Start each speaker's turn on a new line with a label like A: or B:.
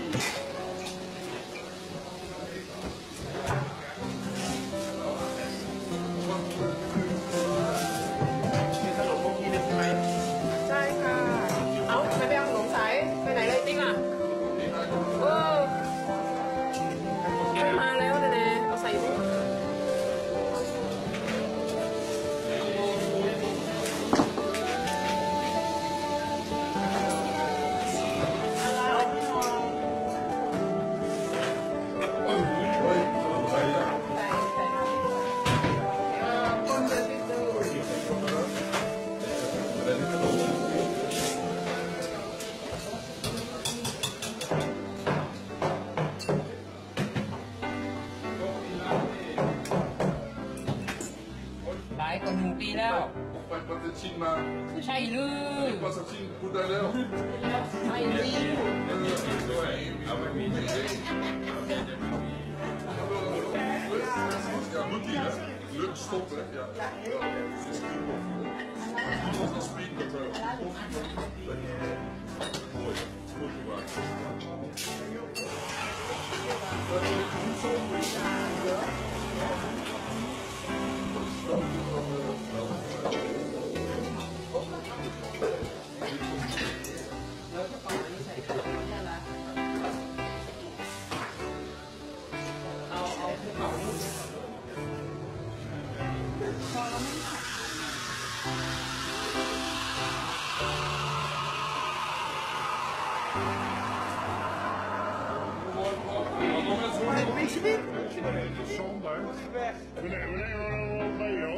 A: ใช่ค่ะเอาทำไมไม่เอาขนมสายไปไหนเลยติ๊กอ่ะใครมาแล้วเนี่ยเอาใส่ถุง
B: หลายคน1 ปีแล้ว
C: ไปปฏิชินมา
B: ไม่ใช่หรือ
C: ปฏิชินพูดได้แล้ว
B: ใช่หรือ
C: ด้วยเอาไปมีที่ไหนja moet die hè lukt stoppen ja dat is speed met mooi goed gemaakt
A: Weet je dit?
C: Zonder. Meneer, mee hoor.